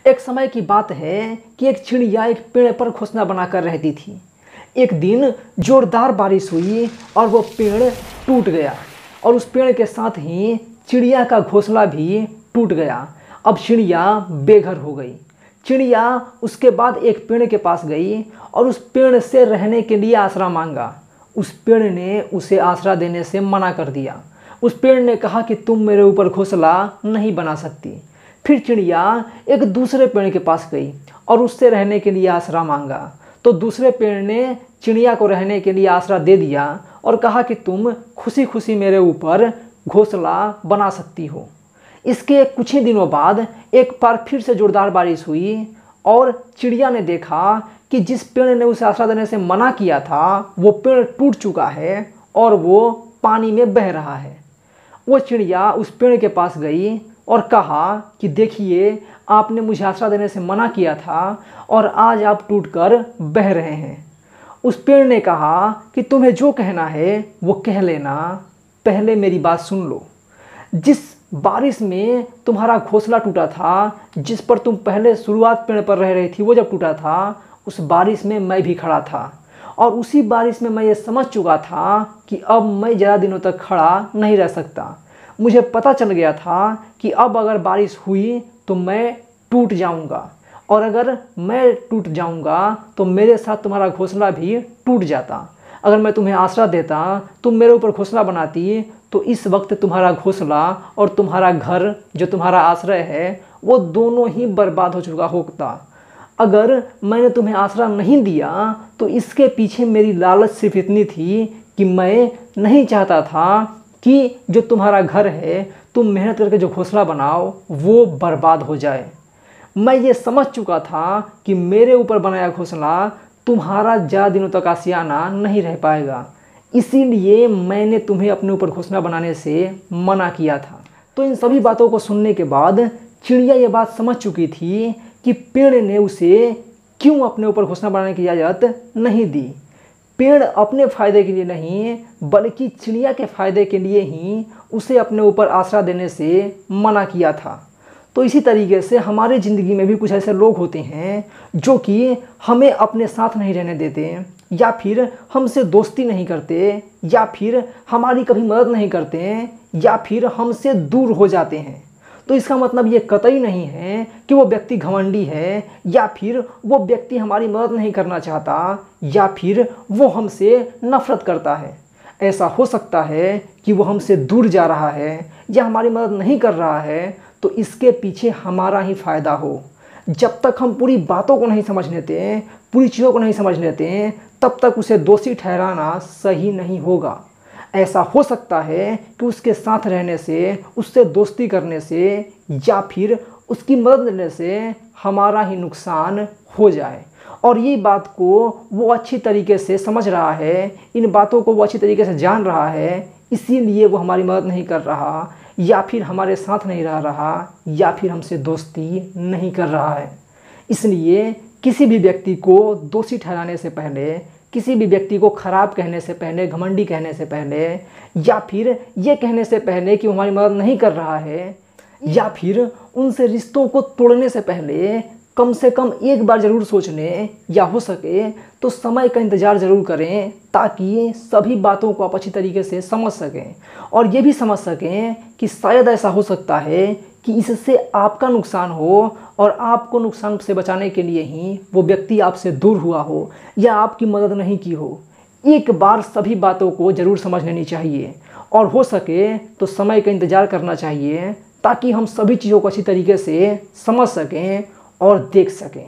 एक समय की बात है कि एक चिड़िया एक पेड़ पर घोंसला बनाकर रहती थी। एक दिन जोरदार बारिश हुई और वो पेड़ टूट गया और उस पेड़ के साथ ही चिड़िया का घोंसला भी टूट गया। अब चिड़िया बेघर हो गई। चिड़िया उसके बाद एक पेड़ के पास गई और उस पेड़ से रहने के लिए आसरा मांगा। उस पेड़ ने उसे आसरा देने से मना कर दिया। उस पेड़ ने कहा कि तुम मेरे ऊपर घोंसला नहीं बना सकती। फिर चिड़िया एक दूसरे पेड़ के पास गई और उससे रहने के लिए आसरा मांगा। तो दूसरे पेड़ ने चिड़िया को रहने के लिए आसरा दे दिया और कहा कि तुम खुशी खुशी मेरे ऊपर घोंसला बना सकती हो। इसके कुछ ही दिनों बाद एक बार फिर से जोरदार बारिश हुई और चिड़िया ने देखा कि जिस पेड़ ने उसे आसरा देने से मना किया था वो पेड़ टूट चुका है और वो पानी में बह रहा है। वो चिड़िया उस पेड़ के पास गई और कहा कि देखिए, आपने मुझे आसरा देने से मना किया था और आज आप टूटकर बह रहे हैं। उस पेड़ ने कहा कि तुम्हें जो कहना है वो कह लेना, पहले मेरी बात सुन लो। जिस बारिश में तुम्हारा घोंसला टूटा था, जिस पर तुम पहले शुरुआत पेड़ पर रह रही थी, वो जब टूटा था उस बारिश में मैं भी खड़ा था और उसी बारिश में मैं ये समझ चुका था कि अब मैं ज़्यादा दिनों तक खड़ा नहीं रह सकता। मुझे पता चल गया था कि अब अगर बारिश हुई तो मैं टूट जाऊंगा और अगर मैं टूट जाऊंगा तो मेरे साथ तुम्हारा घोंसला भी टूट जाता। अगर मैं तुम्हें आसरा देता, तुम मेरे ऊपर घोंसला बनाती, तो इस वक्त तुम्हारा घोंसला और तुम्हारा घर जो तुम्हारा आश्रय है वो दोनों ही बर्बाद हो चुका होता। अगर मैंने तुम्हें आसरा नहीं दिया तो इसके पीछे मेरी लालच सिर्फ इतनी थी कि मैं नहीं चाहता था कि जो तुम्हारा घर है, तुम मेहनत करके जो घोंसला बनाओ वो बर्बाद हो जाए। मैं ये समझ चुका था कि मेरे ऊपर बनाया घोंसला तुम्हारा ज़्यादा दिनों तक आशियाना नहीं रह पाएगा, इसीलिए मैंने तुम्हें अपने ऊपर घोंसला बनाने से मना किया था। तो इन सभी बातों को सुनने के बाद चिड़िया ये बात समझ चुकी थी कि पेड़ ने उसे क्यों अपने ऊपर घोंसला बनाने की इजाज़त नहीं दी। पेड़ अपने फ़ायदे के लिए नहीं बल्कि चिड़िया के फ़ायदे के लिए ही उसे अपने ऊपर आसरा देने से मना किया था। तो इसी तरीके से हमारी ज़िंदगी में भी कुछ ऐसे लोग होते हैं जो कि हमें अपने साथ नहीं रहने देते या फिर हमसे दोस्ती नहीं करते या फिर हमारी कभी मदद नहीं करते या फिर हमसे दूर हो जाते हैं। तो इसका मतलब ये कतई नहीं है कि वो व्यक्ति घमंडी है या फिर वो व्यक्ति हमारी मदद नहीं करना चाहता या फिर वो हमसे नफरत करता है। ऐसा हो सकता है कि वो हमसे दूर जा रहा है या हमारी मदद नहीं कर रहा है तो इसके पीछे हमारा ही फ़ायदा हो। जब तक हम पूरी बातों को नहीं समझ लेते, पूरी चीज़ों को नहीं समझ लेते, तब तक उसे दोषी ठहराना सही नहीं होगा। ऐसा हो सकता है कि उसके साथ रहने से, उससे दोस्ती करने से या फिर उसकी मदद लेने से हमारा ही नुकसान हो जाए और ये बात को वो अच्छी तरीके से समझ रहा है, इन बातों को वो अच्छी तरीके से जान रहा है, इसीलिए वो हमारी मदद नहीं कर रहा या फिर हमारे साथ नहीं रह रहा या फिर हमसे दोस्ती नहीं कर रहा है। इसलिए किसी भी व्यक्ति को दोषी ठहराने से पहले, किसी भी व्यक्ति को ख़राब कहने से पहले, घमंडी कहने से पहले या फिर ये कहने से पहले कि वो हमारी मदद नहीं कर रहा है या फिर उनसे रिश्तों को तोड़ने से पहले कम से कम एक बार ज़रूर सोच लें या हो सके तो समय का इंतज़ार ज़रूर करें ताकि सभी बातों को आप अच्छी तरीके से समझ सकें और ये भी समझ सकें कि शायद ऐसा हो सकता है कि इससे आपका नुकसान हो और आपको नुकसान से बचाने के लिए ही वो व्यक्ति आपसे दूर हुआ हो या आपकी मदद नहीं की हो। एक बार सभी बातों को ज़रूर समझ लेनी चाहिए और हो सके तो समय का इंतज़ार करना चाहिए ताकि हम सभी चीज़ों को अच्छी तरीके से समझ सकें और देख सकें।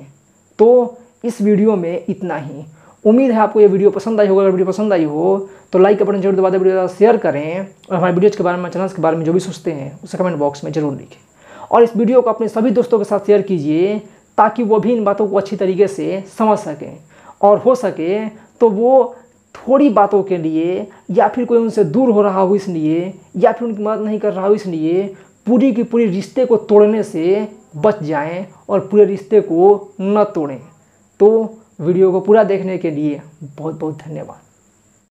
तो इस वीडियो में इतना ही। उम्मीद है आपको ये वीडियो पसंद आई होगा। अगर वीडियो पसंद आई हो तो लाइक का बटन जरूर दबा दें, वीडियो शेयर करें और हमारे वीडियोज़ के बारे में, चैनल्स के बारे में जो भी सोचते हैं उसे कमेंट बॉक्स में ज़रूर लिखें और इस वीडियो को अपने सभी दोस्तों के साथ शेयर कीजिए ताकि वो भी इन बातों को अच्छी तरीके से समझ सकें और हो सके तो वो थोड़ी बातों के लिए या फिर कोई उनसे दूर हो रहा हो इसलिए या फिर उनकी मदद नहीं कर रहा हो इसलिए पूरी की पूरी रिश्ते को तोड़ने से बच जाएं और पूरे रिश्ते को न तोड़ें। तो वीडियो को पूरा देखने के लिए बहुत बहुत धन्यवाद।